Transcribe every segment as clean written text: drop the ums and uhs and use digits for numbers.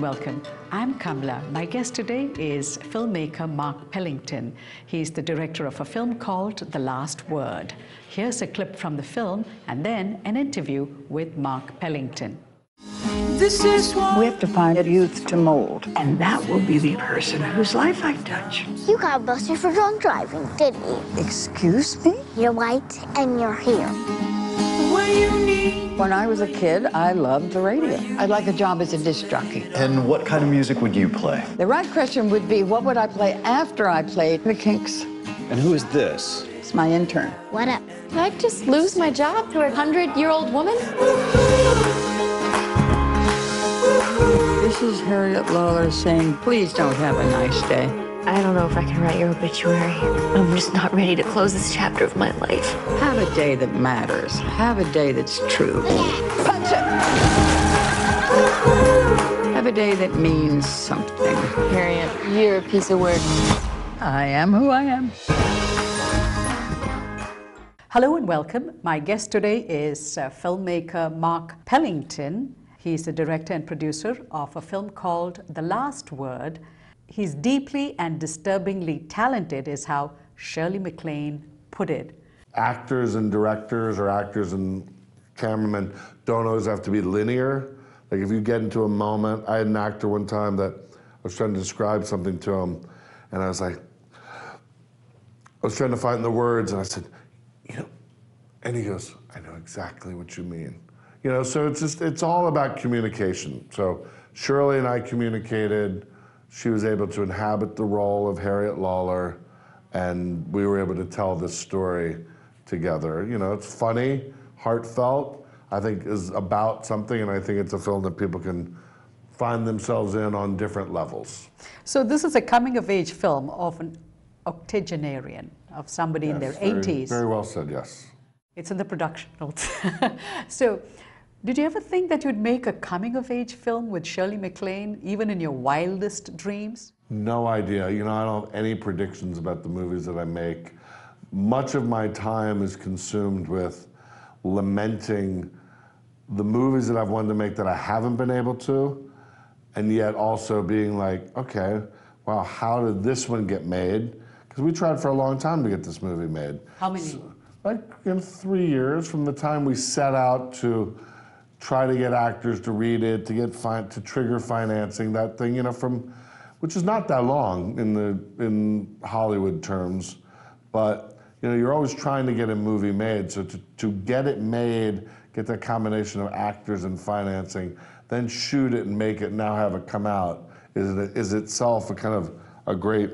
welcome. I'm Kamla. My guest today is filmmaker Mark Pellington. He's the director of a film called The Last Word. Here's a clip from the film and then an interview with Mark Pellington. We have to find a youth to mold, and that will be the person whose life I touch. You got busted for drunk driving, didn't you? Excuse me? You're white and you're here. When I was a kid, I loved the radio. I'd like a job as a disc jockey. And what kind of music would you play? The right question would be, what would I play after I played the Kinks? And who is this? It's my intern. What up? Did I just lose my job to a 100-year-old woman? This is Harriet Lawler saying, please don't have a nice day. I don't know if I can write your obituary. I'm just not ready to close this chapter of my life. Have a day that matters. Have a day that's true. Punch it! Have a day that means something. Harriet, you're a piece of work. I am who I am. Hello and welcome. My guest today is filmmaker Mark Pellington. He's the director and producer of a film called The Last Word. He's deeply and disturbingly talented is how Shirley MacLaine put it. Actors and directors or actors and cameramen don't always have to be linear. Like if you get into a moment, I had an actor one time that I was trying to describe something to him and I was like, I was trying to find the words and I said, you know, and he goes, I know exactly what you mean. You know, so it's all about communication. So Shirley and I communicated. She was able to inhabit the role of Harriet Lawler, and we were able to tell this story together. You know, it's funny, heartfelt, I think is about something, and I think it's a film that people can find themselves in on different levels. So this is a coming-of-age film of an octogenarian, of somebody in their 80s. Very well said, yes. It's in the production notes. So, did you ever think that you'd make a coming-of-age film with Shirley MacLaine, even in your wildest dreams? No idea. You know, I don't have any predictions about the movies that I make. Much of my time is consumed with lamenting the movies that I've wanted to make that I haven't been able to, and yet also being like, okay, wow, how did this one get made? Because we tried for a long time to get this movie made. How many? Like in 3 years from the time we set out to try to get actors to read it, to trigger financing, that thing, you know, which is not that long in Hollywood terms, but you know, you're always trying to get a movie made. So to get it made, get that combination of actors and financing, then shoot it and make it, now have it come out, is itself a kind of a great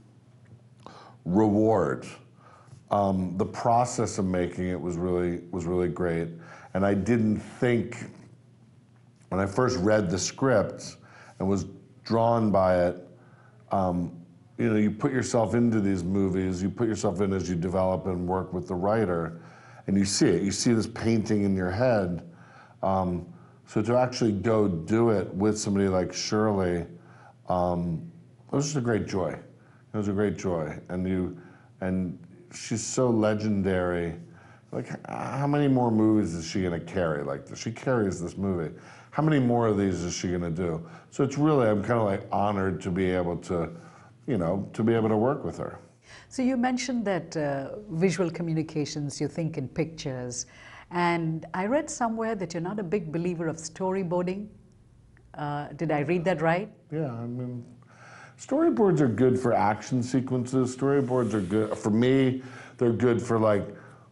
reward. The process of making it was really great. And I didn't think, when I first read the script and was drawn by it, you know, you put yourself into these movies, you put yourself in as you develop and work with the writer, and you see it. You see this painting in your head. So to actually go do it with somebody like Shirley, it was just a great joy. It was a great joy. And she's so legendary. Like, how many more movies is she gonna carry like this? She carries this movie. How many more of these is she gonna do? So it's really, I'm kind of like honored to be able to, you know, to be able to work with her. So you mentioned that visual communications, you think in pictures. And I read somewhere that you're not a big believer of storyboarding. Did I read that right? Yeah, I mean, storyboards are good for action sequences. Storyboards are good, for me, they're good for like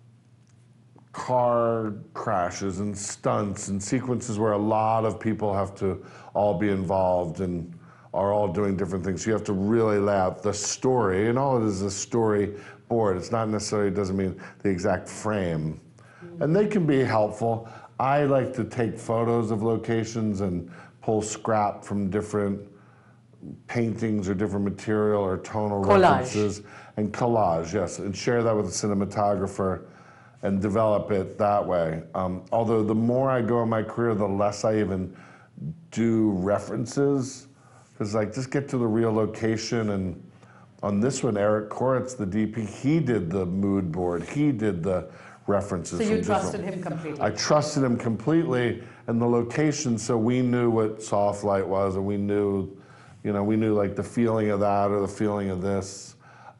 car crashes and stunts and sequences where a lot of people have to all be involved and are all doing different things. So you have to really lay out the story, and all it is a storyboard. It's not necessarily, it doesn't mean the exact frame. And they can be helpful. I like to take photos of locations and pull scrap from different paintings or different material or tonal references. And collage, yes, and share that with a cinematographer and develop it that way. Although the more I go in my career, the less I even do references. Because like, just get to the real location. And on this one, Eric Koritz, the DP, he did the mood board. He did the references. So from you trusted different- him completely? I trusted him completely, and the location, so we knew what soft light was, and we knew, we knew like the feeling of that or the feeling of this.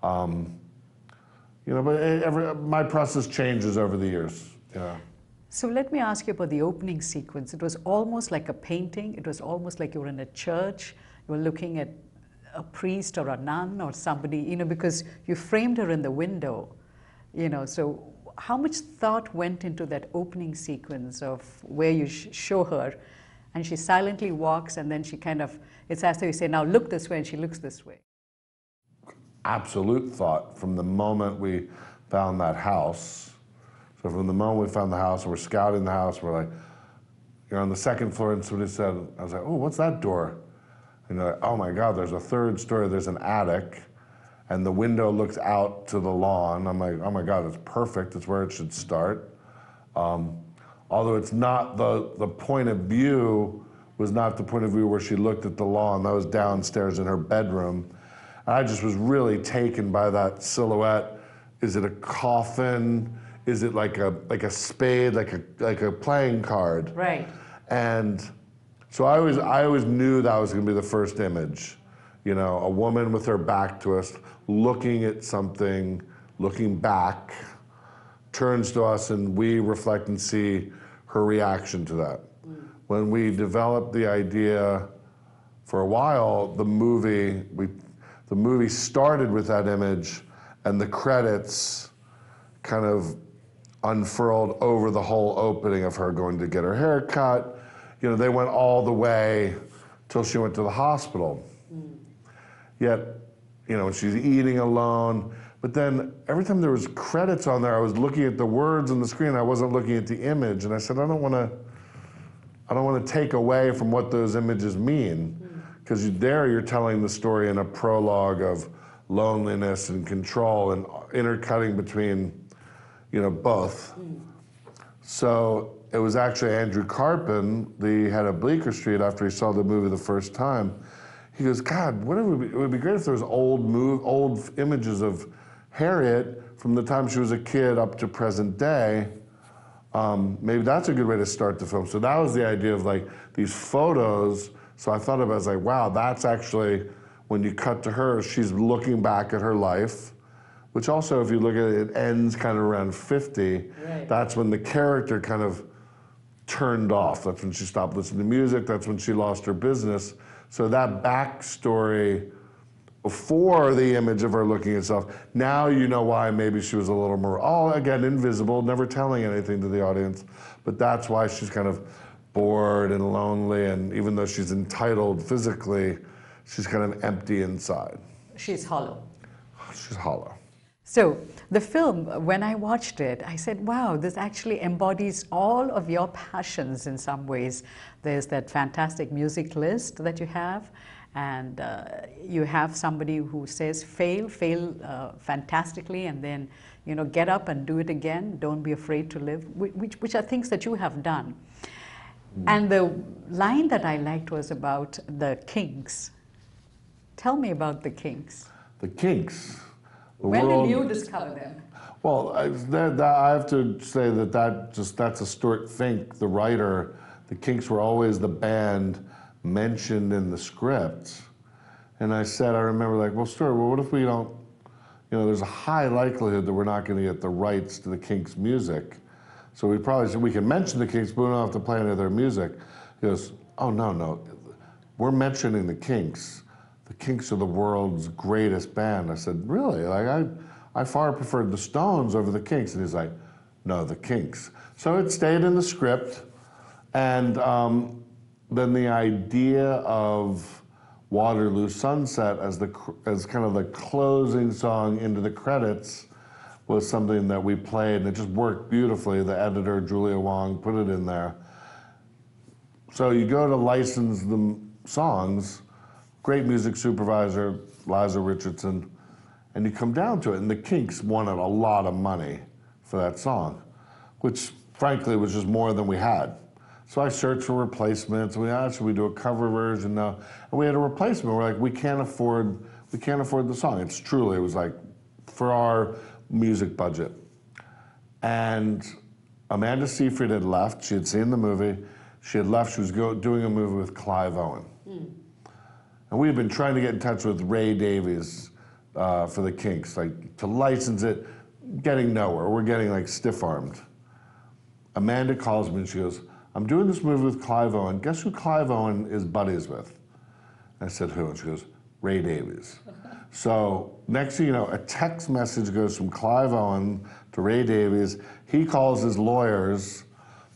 But my process changes over the years. Yeah. So let me ask you about the opening sequence. It was almost like a painting. It was almost like you were in a church. You were looking at a priest or a nun or somebody, because you framed her in the window, So how much thought went into that opening sequence of where you show her and she silently walks and then she it's as though you say, now look this way, and she looks this way. Absolute thought from the moment we found that house. So from the moment we found the house, we're scouting the house, we're like, you're on the second floor, and somebody said, I was like, oh, what's that door? And they're like, oh my God, there's a third story, there's an attic, and the window looks out to the lawn. I'm like, oh my God, it's perfect, it's where it should start. Although it's not, the point of view was not the point of view where she looked at the lawn, that was downstairs in her bedroom. And I just was really taken by that silhouette. Is it a coffin? Is it like a spade, like a playing card? Right. And so I always knew that was going to be the first image. A woman with her back to us, looking at something, looking back, turns to us, and we reflect and see her reaction to that. When we developed the idea, for a while, the movie started with that image, and the credits kind of unfurled over the whole opening of her going to get her hair cut. They went all the way till she went to the hospital. Yet, when she's eating alone. But then every time there was credits on there, I was looking at the words on the screen. I wasn't looking at the image, and I said, I don't want to take away from what those images mean, because you're telling the story in a prologue of loneliness and control and intercutting between, both. So it was actually Andrew Carpin, the head of Bleecker Street, after he saw the movie the first time. He goes, God, it would be great if there was old images of Harriet from the time she was a kid up to present day. Maybe that's a good way to start the film. So that was the idea of like these photos. So I thought of it as like, wow, that's actually, when you cut to her, she's looking back at her life, which also, if you look at it, it ends kind of around 50. Right. That's when the character kind of turned off. That's when she stopped listening to music. That's when she lost her business. So that backstory before the image of her looking at stuff, now you know why maybe she was a little more, again, invisible, never telling anything to the audience, but that's why she's kind of bored and lonely, and even though she's entitled physically, she's kind of empty inside. She's hollow. She's hollow. So the film, when I watched it, I said, wow, this actually embodies all of your passions in some ways. There's that fantastic music list that you have, and you have somebody who says fail fantastically, and then get up and do it again. Don't be afraid to live, which are things that you have done. And the line that I liked was about the Kinks. Tell me about the Kinks. The Kinks. When did you discover them? Well, I have to say that's a Stuart Fink, the writer. The Kinks were always the band mentioned in the script. And I remember like, well, Stuart, what if we don't, there's a high likelihood that we're not going to get the rights to the Kinks' music. So we probably said, we can mention the Kinks, but we don't have to play any of their music. He goes, oh, no, we're mentioning the Kinks. The Kinks are the world's greatest band. I said, really? Like, I far preferred the Stones over the Kinks. And he's like, no, the Kinks. So it stayed in the script. And then the idea of Waterloo Sunset as kind of the closing song into the credits was something that we played, and it just worked beautifully. The editor, Julia Wong, put it in there. So you go to license the songs, great music supervisor, Liza Richardson, and you come down to it, and the Kinks wanted a lot of money for that song, which frankly was just more than we had. So I searched for replacements. Should we do a cover version? No. And we had a replacement. We're like, we can't afford the song. It was like, for our music budget. And Amanda Seyfried had left. She had seen the movie. She had left. She was doing a movie with Clive Owen. And we had been trying to get in touch with Ray Davies for the Kinks, like to license it, getting nowhere. We're getting like stiff-armed. Amanda calls me and she goes, I'm doing this movie with Clive Owen. Guess who Clive Owen is buddies with? I said, who? And she goes, Ray Davies. So next thing you know, a text message goes from Clive Owen to Ray Davies. He calls his lawyers.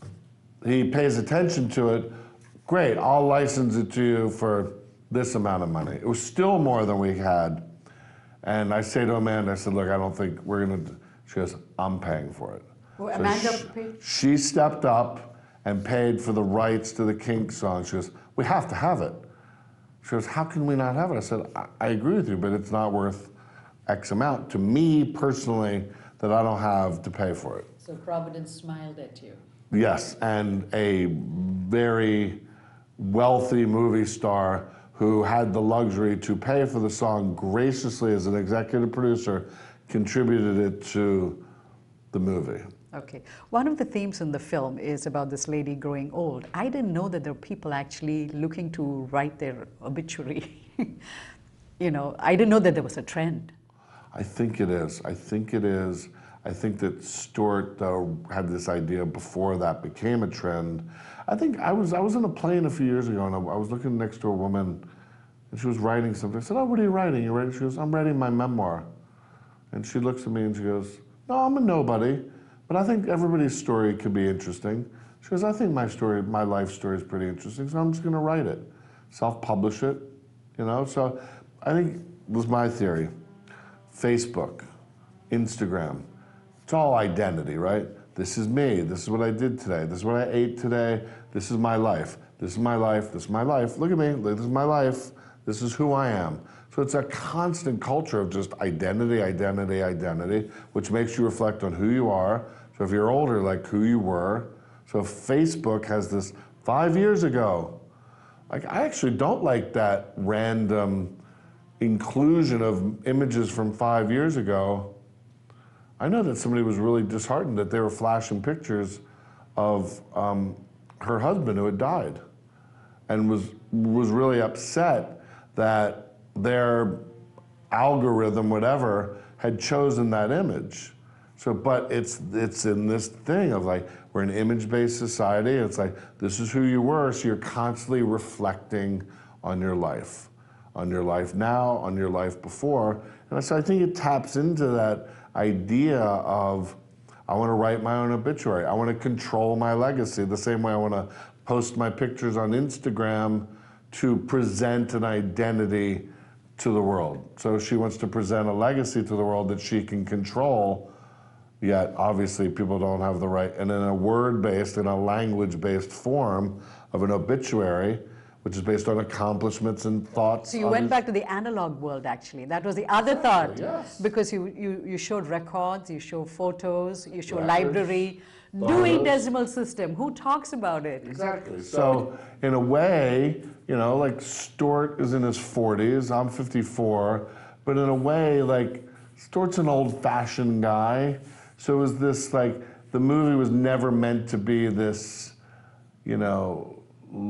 He pays attention to it. Great, I'll license it to you for this amount of money. It was still more than we had. And I say to Amanda, I said, look, I don't think we're gonna, she goes, I'm paying for it. Well, So Amanda paid? she stepped up and paid for the rights to the Kinks song. She goes, we have to have it. She goes, how can we not have it? I said, I agree with you, but it's not worth X amount to me personally that I don't have to pay for it. So Providence smiled at you. Yes, and a very wealthy movie star who had the luxury to pay for the song graciously as an executive producer contributed it to the movie. Okay. One of the themes in the film is about this lady growing old. I didn't know that there were people actually looking to write their obituary. You know, I didn't know that there was a trend. I think it is. I think it is. I think that Stuart had this idea before that became a trend. I think I was on a plane a few years ago and I was looking next to a woman and she was writing something. I said, oh, what are you writing? You writing? She goes, I'm writing my memoir. And she looks at me and she goes, no, I'm a nobody, but I think everybody's story could be interesting. She goes, I think my story, my life story is pretty interesting, so I'm just gonna write it, self-publish it, you know? So I think it was my theory. Facebook, Instagram, it's all identity, right? This is me, this is what I did today, this is what I ate today, this is my life, this is my life, this is my life, look at me, this is my life, this is who I am. So it's a constant culture of just identity, identity, identity, which makes you reflect on who you are. So if you're older, like who you were. So Facebook has this 5 years ago. Like I actually don't like that random inclusion of images from 5 years ago. I know that somebody was really disheartened that they were flashing pictures of her husband who had died and was really upset that their algorithm, whatever, had chosen that image. So, but it's in this thing of like, we're an image-based society. It's like, this is who you were, so you're constantly reflecting on your life now, on your life before. And so I think it taps into that idea of, I want to write my own obituary. I want to control my legacy the same way I want to post my pictures on Instagram to present an identity to the world. So she wants to present a legacy to the world that she can control, yet obviously people don't have the right, and in a word-based, in a language-based form of an obituary, which is based on accomplishments and thoughts. So you went back to the analog world, actually. That was the other thought. Yes. Because you showed records, you show photos, you show Records, library. Dewey Decimal System, who talks about it? Exactly. So in a way, you know, like Stuart is in his 40s, I'm 54, but in a way, like Stuart's an old-fashioned guy. So it was this, like, the movie was never meant to be this, you know,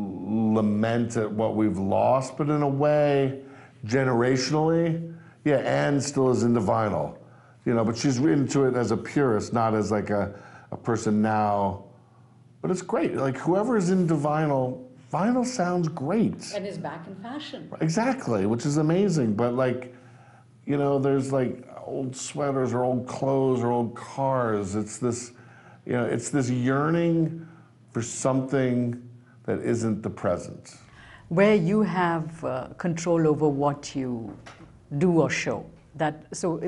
lament at what we've lost, but in a way, generationally, yeah, Anne still is into vinyl, you know, but she's into it as a purist, not as like a person now. But it's great, like whoever is into vinyl sounds great. And is back in fashion. Exactly, which is amazing, but like, you know, there's like old sweaters or old clothes or old cars. It's this, you know, it's this yearning for something that isn't the present. Where you have control over what you do or show. So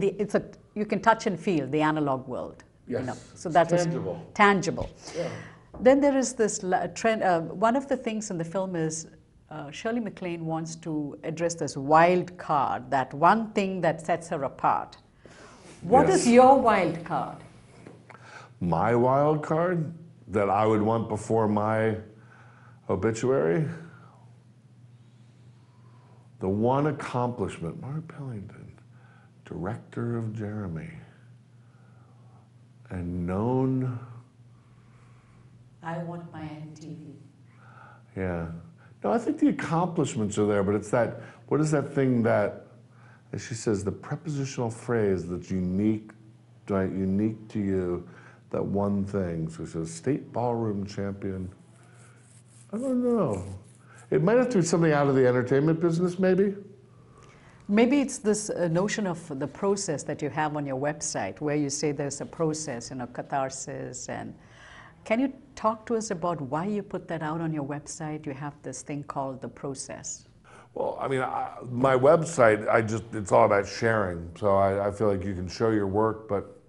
you can touch and feel the analog world. Yes, you know? So that is tangible. Tangible. Yeah. Then there is this trend. One of the things in the film is Shirley MacLaine wants to address this wild card, that one thing that sets her apart. What is your wild card? My wild card that I would want before my obituary? The one accomplishment, Mark Pellington, director of Jeremy. and known. I want my MTV. Yeah. No, I think the accomplishments are there, but it's that, what is that thing that, as she says, the prepositional phrase that's unique, right, unique to you, that one thing. So she says, state ballroom champion. I don't know. It might have to be something out of the entertainment business, maybe? Maybe it's this notion of the process that you have on your website, where you say there's a process, catharsis. And can you talk to us about why you put that out on your website? You have this thing called the process. Well, I mean, my website, it's all about sharing. So I feel like you can show your work, but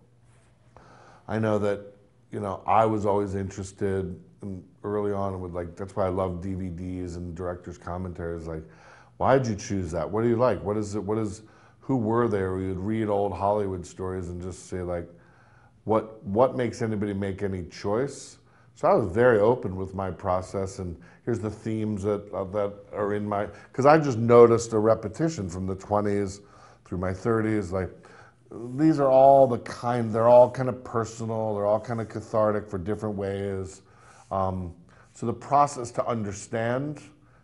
I know that, I was always interested early on with that's why I love DVDs and director's commentaries. Like, why'd you choose that? What do you like? What is it? Who were they? Or you'd read old Hollywood stories and just say what makes anybody make any choice? So I was very open with my process, and here's the themes that are in because I just noticed a repetition from the 20s through my 30s. These are all they're all kind of personal, they're all kind of cathartic for different ways. So the process to understand,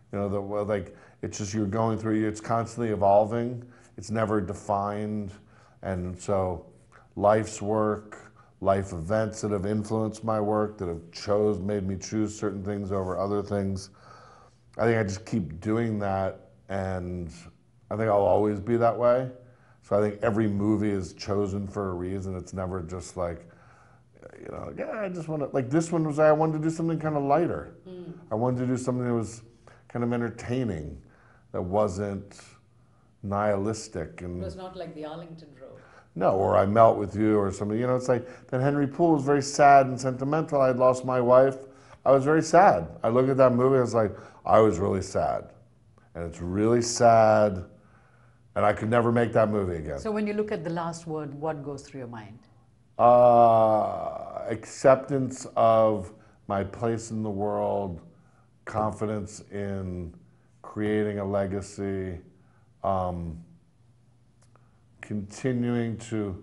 it's just you're going through, it's constantly evolving, it's never defined, and so life's work, life events that have influenced my work, that have made me choose certain things over other things. I think I just keep doing that, and I think I'll always be that way. So I think every movie is chosen for a reason. It's never just I just want to, this one was, I wanted to do something kind of lighter. I wanted to do something that was kind of entertaining, that wasn't nihilistic. And It was not like the Arlington Road. No, or I Melt with You or something. It's like that Henry Poole was very sad and sentimental. I had lost my wife. I was very sad. I look at that movie, I was like, I was really sad. And it's really sad, and I could never make that movie again. So when you look at the last word, what goes through your mind? Acceptance of my place in the world, confidence in creating a legacy, continuing to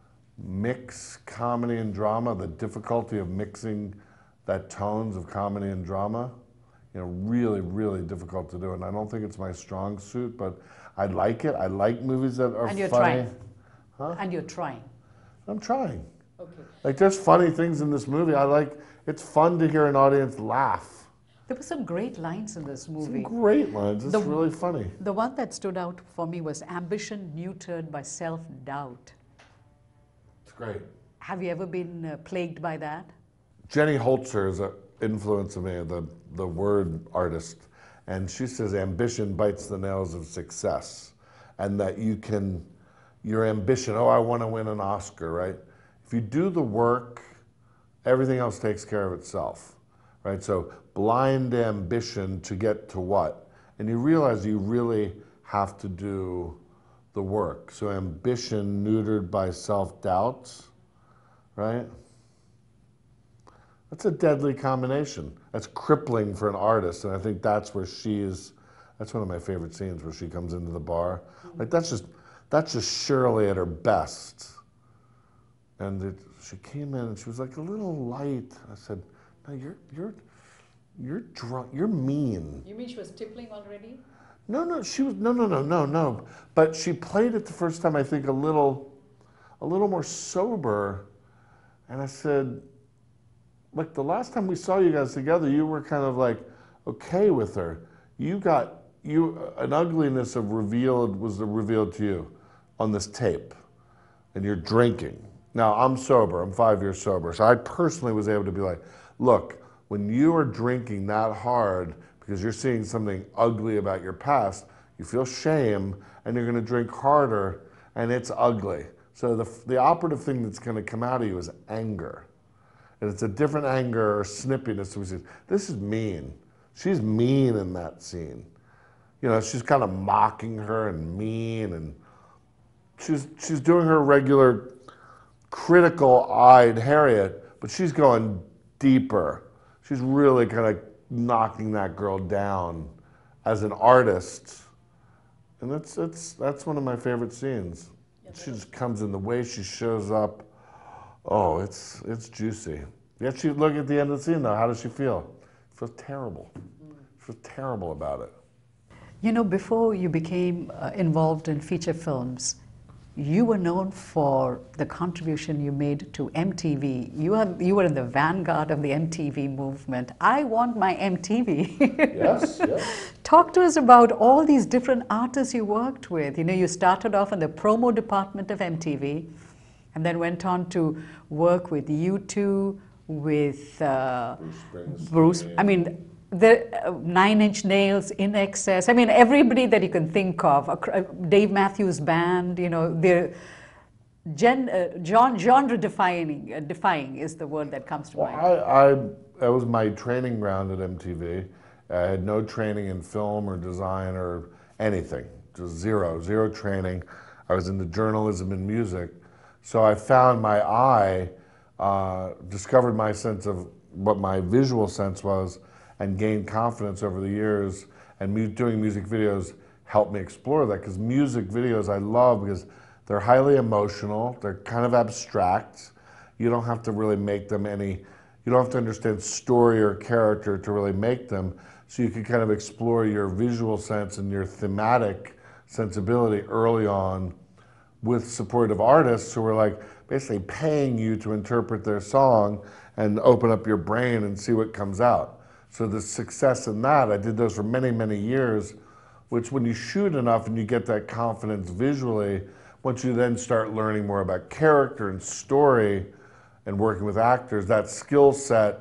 mix comedy and drama, the difficulty of mixing that tones of comedy and drama, really, really difficult to do. And I don't think it's my strong suit, but I like it. I like movies that are funny. And you're trying. Huh? And you're trying. I'm trying. Okay. There's funny things in this movie. It's fun to hear an audience laugh. There were some great lines in this movie. Some great lines. It's really funny. The one that stood out for me was ambition neutered by self-doubt. It's great. Have you ever been plagued by that? Jenny Holzer is an influence of me, the word artist. And she says ambition bites the nails of success. And that your ambition, I want to win an Oscar, right? If you do the work, everything else takes care of itself, right? So blind ambition to get to what? And you realize you really have to do the work. So ambition neutered by self-doubt, right? That's a deadly combination. That's crippling for an artist, and I think that's where that's one of my favorite scenes, where she comes into the bar. That's just Shirley at her best. And she came in and she was a little light. I said, no, you're drunk, you're mean. You mean she was tippling already? No, she was, no. But she played it the first time, I think, a little more sober. And I said, the last time we saw you guys together, you were kind of okay with her. An ugliness was revealed to you on this tape, and you're drinking. Now, I'm sober, I'm 5 years sober, so I personally was able to be look, when you are drinking that hard because you're seeing something ugly about your past, you feel shame, and you're gonna drink harder, and it's ugly. So the operative thing that's gonna come out of you is anger. And it's a different anger or snippiness. This is mean. She's mean in that scene. She's kind of mocking her and mean, and she's doing her regular critical-eyed Harriet, but she's going deeper. She's really kind of knocking that girl down as an artist. And that's one of my favorite scenes. She just comes in, the way she shows up. Oh, it's juicy. Yet she look at the end of the scene though. How does she feel? She feels terrible. She feels terrible about it. You know, before you became involved in feature films, you were known for the contribution you made to MTV. You were in the vanguard of the MTV movement. I want my MTV. Yes, yes. Talk to us about all these different artists you worked with. You know, you started off in the promo department of MTV and then went on to work with U2, with Bruce. I mean, the 9 Inch Nails, INXS. I mean, everybody that you can think of. Dave Matthews Band. You know, they're genre defying is the word that comes to mind. That was my training ground at MTV. I had no training in film or design or anything. Just zero training. I was into journalism and music. So I found my eye, discovered my sense of what my visual sense was, and gained confidence over the years. And doing music videos helped me explore that, because music videos I love because they're highly emotional, they're kind of abstract. You don't have to really make them you don't have to understand story or character to really make them. So you can kind of explore your visual sense and your thematic sensibility early on with supportive artists who are like basically paying you to interpret their song and open up your brain and see what comes out. So the success in that, I did those for many, many years, which when you shoot enough and you get that confidence visually, once you then start learning more about character and story and working with actors, that skill set,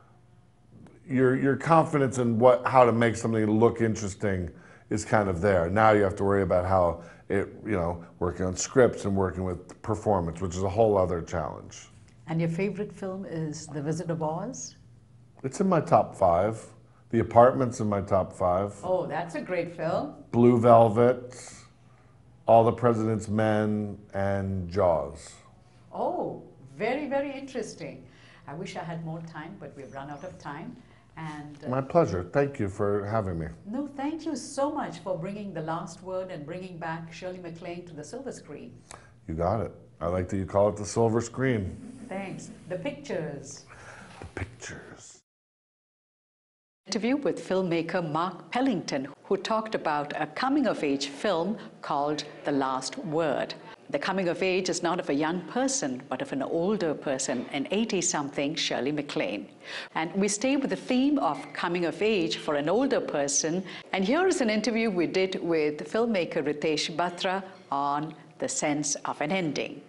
your confidence in how to make something look interesting is kind of there. Now you have to worry about how working on scripts and working with performance, which is a whole other challenge. And your favorite film is The Wizard of Oz? It's in my top 5. The Apartment's in my top 5. Oh, that's a great film. Blue Velvet, All the President's Men, and Jaws. Oh, very, very interesting. I wish I had more time, but we've run out of time. And my pleasure. Thank you for having me. No, thank you so much for bringing The Last Word and bringing back Shirley MacLaine to the silver screen. You got it. I like that you call it the silver screen. Thanks. The pictures. The pictures. Interview with filmmaker Mark Pellington, who talked about a coming-of-age film called The Last Word. The coming of age is not of a young person, but of an older person, an 80-something Shirley MacLaine. And we stay with the theme of coming of age for an older person. And here is an interview we did with filmmaker Ritesh Batra on the sense of an ending.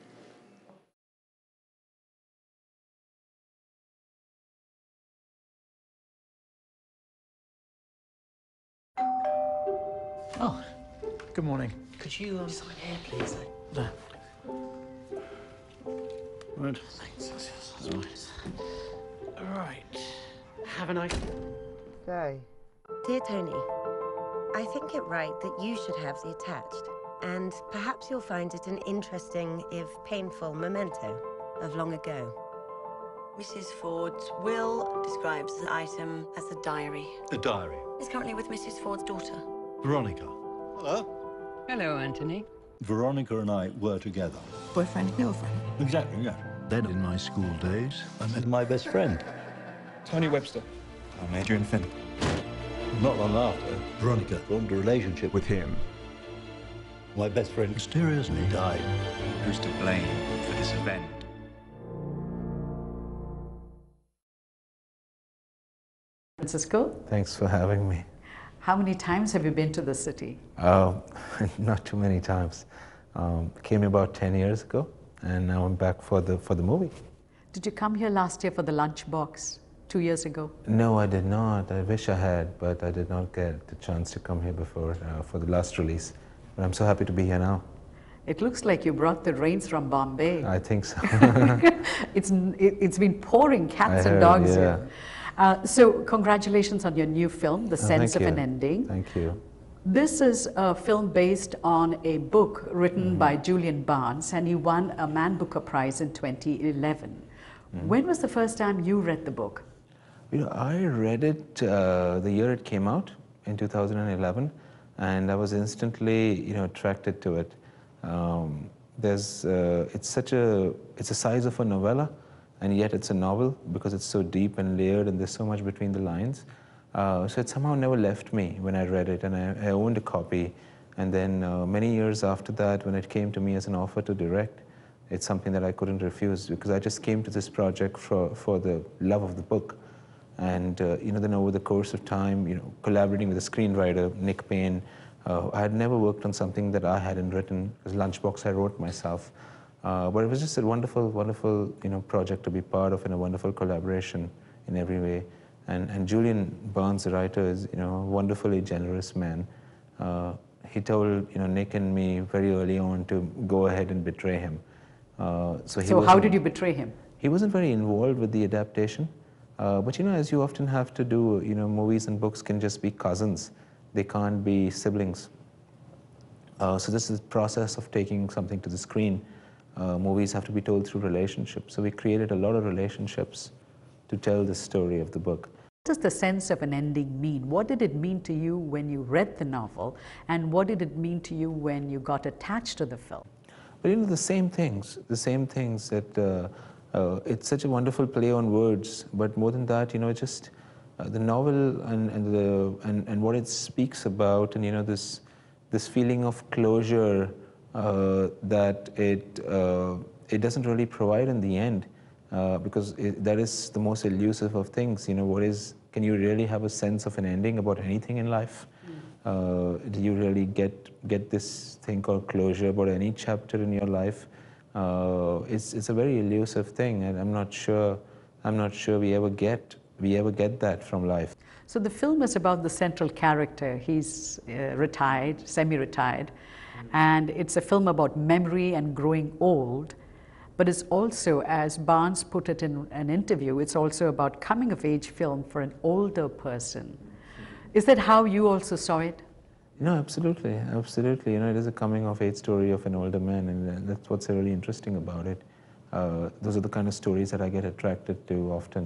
Oh, good morning. Could you sign here, please? There. Right. Thanks. That's right. Have a nice day. Dear Tony, I think it right that you should have the attached, and perhaps you'll find it an interesting, if painful, memento of long ago. Mrs. Ford's will describes the item as a diary. A diary? Is currently with Mrs. Ford's daughter. Veronica. Hello. Hello, Anthony. Veronica and I were together. Boyfriend, girlfriend? Exactly, yeah. Then in my school days, I met my best friend. Tony Webster. I'm Adrian Finn. Not long after, Veronica formed a relationship with him. My best friend mysteriously died. Who's to blame for this event? Francisco? Thanks for having me. How many times have you been to the city? Not too many times. Came about 10 years ago, and now I'm back for the movie. Did you come here last year for the Lunchbox, 2 years ago? No, I did not. I wish I had, but I did not get the chance to come here before for the last release. But I'm so happy to be here now. It looks like you brought the rains from Bombay. I think so. It's been pouring cats and dogs here. So congratulations on your new film, The Sense of an Ending. Thank you. This is a film based on a book written by Julian Barnes, and he won a Man Booker Prize in 2011. When was the first time you read the book? You know, I read it the year it came out, in 2011, and I was instantly, attracted to it. it's the size of a novella, and yet it's a novel because it's so deep and layered, and there's so much between the lines. So it somehow never left me when I read it, and I owned a copy. And then many years after that, when it came to me as an offer to direct, it's something that I couldn't refuse, because I just came to this project for the love of the book. And then over the course of time, collaborating with a screenwriter, Nick Payne, I had never worked on something that I hadn't written, because Lunchbox I wrote myself. But it was just a wonderful, wonderful, project to be part of, and a wonderful collaboration in every way. And Julian Barnes, the writer, is, a wonderfully generous man. He told, Nick and me very early on to go ahead and betray him. So how did you betray him? He wasn't very involved with the adaptation. But as you often have to do, movies and books can just be cousins. They can't be siblings. So this is the process of taking something to the screen. Movies have to be told through relationships. So we created a lot of relationships to tell the story of the book. What does the sense of an ending mean? What did it mean to you when you read the novel? And what did it mean to you when you got attached to the film? But the same things that it's such a wonderful play on words, but more than that, just the novel and what it speaks about, and this feeling of closure that it doesn't really provide in the end, because that is the most elusive of things. Can you really have a sense of an ending about anything in life? Do you really get this thing called closure about any chapter in your life? It's a very elusive thing, and I'm not sure we ever get that from life. So the film is about the central character. He's retired, semi-retired, and it's a film about memory and growing old. But it's also, as Barnes put it in an interview, it's also about coming-of-age film for an older person. Is that how you also saw it? No, absolutely, absolutely. It is a coming-of-age story of an older man, and that's what's really interesting about it. Those are the kind of stories that I get attracted to often.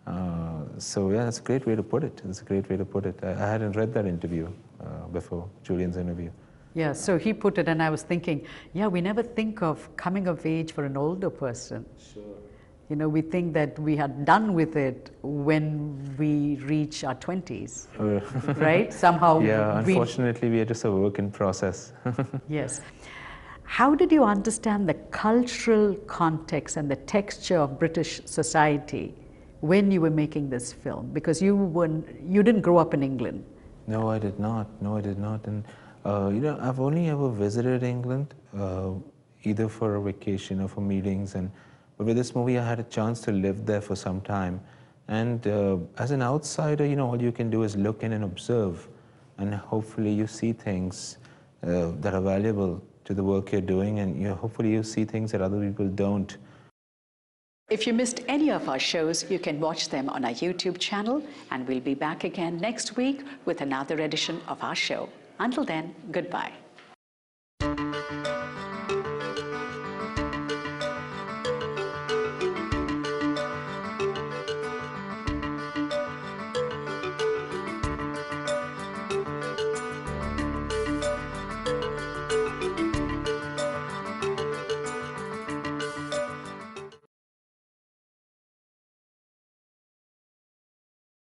So yeah, that's a great way to put it. It's a great way to put it. I hadn't read that interview before, Julian's interview. Yeah, so he put it, and I was thinking, yeah, we never think of coming of age for an older person. Sure. We think that we are done with it when we reach our 20s, right? Somehow. Yeah, unfortunately, we are just a work in process. Yes. How did you understand the cultural context and the texture of British society when you were making this film? Because you didn't grow up in England. No, I did not. No, I did not. And I've only ever visited England, either for a vacation or for meetings. But with this movie, I had a chance to live there for some time. And as an outsider, all you can do is look in and observe. And hopefully you see things that are valuable to the work you're doing. And hopefully you see things that other people don't. If you missed any of our shows, you can watch them on our YouTube channel. And we'll be back again next week with another edition of our show. Until then, goodbye.